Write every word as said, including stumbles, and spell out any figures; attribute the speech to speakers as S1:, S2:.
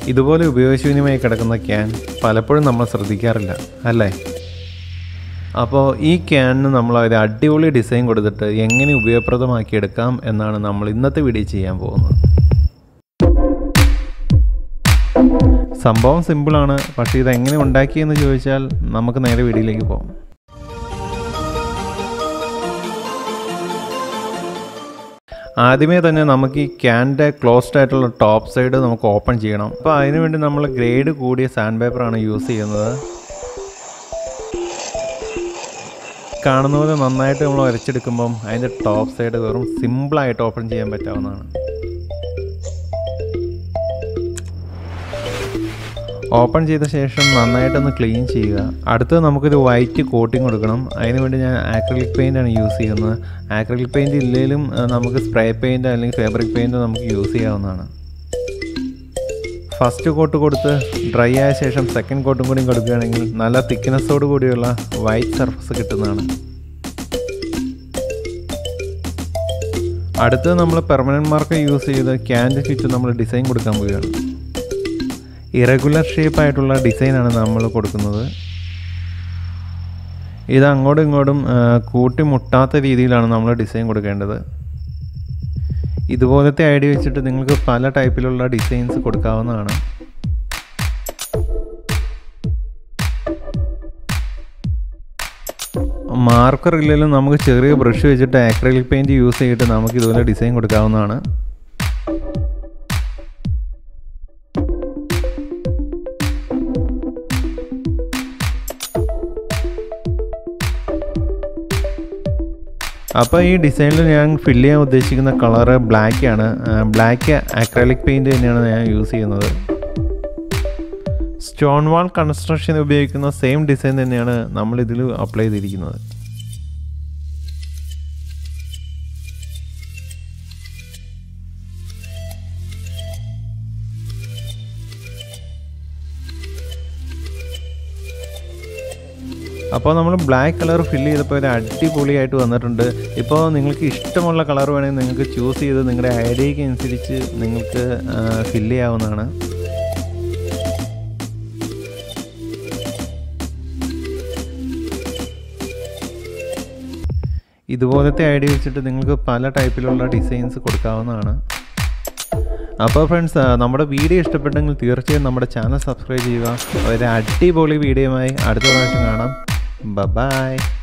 S1: ഇതുപോലെ ഉപയോഗശൂന്യമായി കിടക്കുന്ന ക്യാൻ പലപ്പോഴും നമ്മൾ ശ്രദ്ധിക്കാറില്ല അല്ലേ? അപ്പോൾ ഈ ക്യാനിന് നമ്മൾ ഒരു അടിപൊളി ഡിസൈൻ കൊടുത്തിട്ട് എങ്ങനെ ഉപയോഗപ്രദമാക്കിയെടുക്കാം എന്നാണ് നമ്മൾ ഇന്നത്തെ വീഡിയോ ചെയ്യാൻ പോകുന്നത്. സംഭവം സിമ്പിളാണ്, പക്ഷേ ഇതെങ്ങനെ ഉണ്ടാക്കിയെന്ന് ചോദിച്ചാൽ നമുക്ക് നേരെ വീഡിയോയിലേക്ക് പോകാം. ആദ്യമേ തന്നെ നമുക്ക് ഈ ക്യാൻ്റെ ക്ലോസ്ഡ് ആയിട്ടുള്ള ടോപ്പ് സൈഡ് നമുക്ക് ഓപ്പൺ ചെയ്യണം. അപ്പോൾ അതിനുവേണ്ടി നമ്മൾ ഗ്രേഡ് കൂടിയ സാൻഡ് പേപ്പറാണ് യൂസ് ചെയ്യുന്നത്. കാണുന്ന പോലെ നന്നായിട്ട് നമ്മൾ വരച്ചെടുക്കുമ്പം അതിൻ്റെ ടോപ്പ് സൈഡ് വെറും സിമ്പിളായിട്ട് ഓപ്പൺ ചെയ്യാൻ പറ്റാവുന്നതാണ്. ഓപ്പൺ ചെയ്ത ശേഷം നന്നായിട്ടൊന്ന് ക്ലീൻ ചെയ്യുക. അടുത്തത് നമുക്കൊരു വൈറ്റ് കോട്ടിങ് കൊടുക്കണം. അതിനുവേണ്ടി ഞാൻ ആക്രിലിക് പെയിൻ്റാണ് യൂസ് ചെയ്യുന്നത്. ആക്രിലിക് പെയിൻറ്റ് ഇല്ലെങ്കിലും നമുക്ക് സ്പ്രേ പെയിൻറ്റ് അല്ലെങ്കിൽ ഫാബ്രിക് പെയിൻറ്റ് നമുക്ക് യൂസ് ചെയ്യാവുന്നതാണ്. ഫസ്റ്റ് കോട്ട് കൊടുത്ത് ഡ്രൈ ആയ ശേഷം സെക്കൻഡ് കോട്ടും കൂടി കൊടുക്കുകയാണെങ്കിൽ നല്ല തിക്നെസ്സോട് കൂടിയുള്ള വൈറ്റ് സർഫസ് കിട്ടുന്നതാണ്. അടുത്തത് നമ്മൾ പെർമനൻറ്റ് മാർക്കർ യൂസ് ചെയ്ത് ക്യാൻ്റെ ചുറ്റും നമ്മൾ ഡിസൈൻ കൊടുക്കാൻ പോവുകയാണ്. ഇറഗുലർ ഷേപ്പായിട്ടുള്ള ഡിസൈനാണ് നമ്മൾ കൊടുക്കുന്നത്. ഇത് അങ്ങോട്ടും ഇങ്ങോട്ടും കൂട്ടിമുട്ടാത്ത രീതിയിലാണ് നമ്മൾ ഡിസൈൻ കൊടുക്കേണ്ടത്. ഇതുപോലത്തെ ഐഡിയ വെച്ചിട്ട് നിങ്ങൾക്ക് പല ടൈപ്പിലുള്ള ഡിസൈൻസ് കൊടുക്കാവുന്നതാണ്. മാർക്കർ ഇല്ലെങ്കിലും നമുക്ക് ചെറിയ ബ്രഷ് വെച്ചിട്ട് ആക്രിലിക് പെയിൻറ്റ് യൂസ് ചെയ്തിട്ട് നമുക്ക് ഇതുപോലെ ഡിസൈൻ കൊടുക്കാവുന്നതാണ്. അപ്പോൾ ഈ ഡിസൈനിൽ ഞാൻ ഫില്ല് ചെയ്യാൻ ഉദ്ദേശിക്കുന്ന കളറ് ബ്ലാക്ക് ആണ്. ബ്ലാക്ക് ആക്രിലിക് പെയിൻറ്റ് തന്നെയാണ് ഞാൻ യൂസ് ചെയ്യുന്നത്. സ്റ്റോൺ വാൾ കൺസ്ട്രക്ഷൻ ഉപയോഗിക്കുന്ന സെയിം ഡിസൈൻ തന്നെയാണ് നമ്മൾ ഇതിൽ അപ്ലൈ ചെയ്തിരിക്കുന്നത്. അപ്പോൾ നമ്മൾ ബ്ലാക്ക് കളർ ഫില്ല് ചെയ്തപ്പോൾ ഒരു അടിപൊളിയായിട്ട് വന്നിട്ടുണ്ട്. ഇപ്പോൾ നിങ്ങൾക്ക് ഇഷ്ടമുള്ള കളർ വേണമെങ്കിൽ നിങ്ങൾക്ക് ചൂസ് ചെയ്ത് നിങ്ങളുടെ ഐഡിയയ്ക്ക് അനുസരിച്ച് നിങ്ങൾക്ക് ഫില്ല് ചെയ്യാവുന്നതാണ്. ഇതുപോലത്തെ ഐഡിയ വെച്ചിട്ട് നിങ്ങൾക്ക് പല ടൈപ്പിലുള്ള ഡിസൈൻസ് കൊടുക്കാവുന്നതാണ്. അപ്പോൾ ഫ്രണ്ട്സ്, നമ്മുടെ വീഡിയോ ഇഷ്ടപ്പെട്ടെങ്കിൽ തീർച്ചയായും നമ്മുടെ ചാനൽ സബ്സ്ക്രൈബ് ചെയ്യുക. ഒരു അടിപൊളി വീഡിയോയുമായി അടുത്ത പ്രാവശ്യം കാണാം. Bye bye.